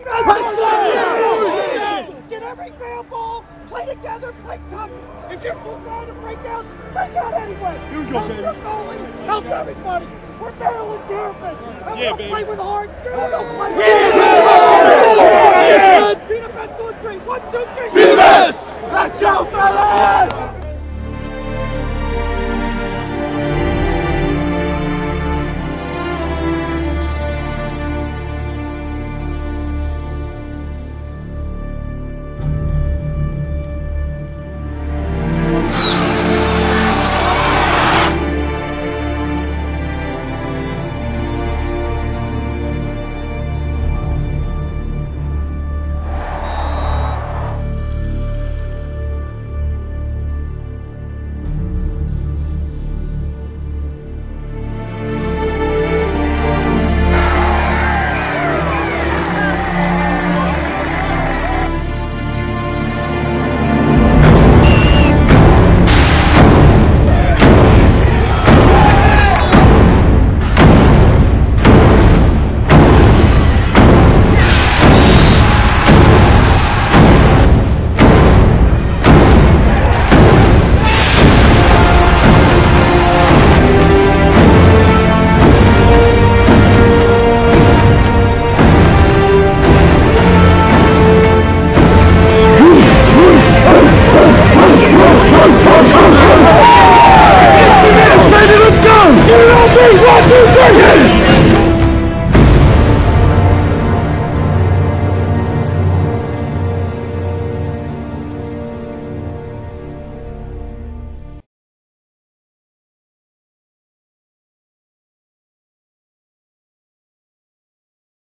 Get every ground ball, play together, play tough. If you're too bad to break out anyway. Help your goalie, help everybody. We're Maryland Terps, and we'll play with heart. We'll play with heart. Be the best on 3. 1, 2, 3. Be the best! Let's go, fellas!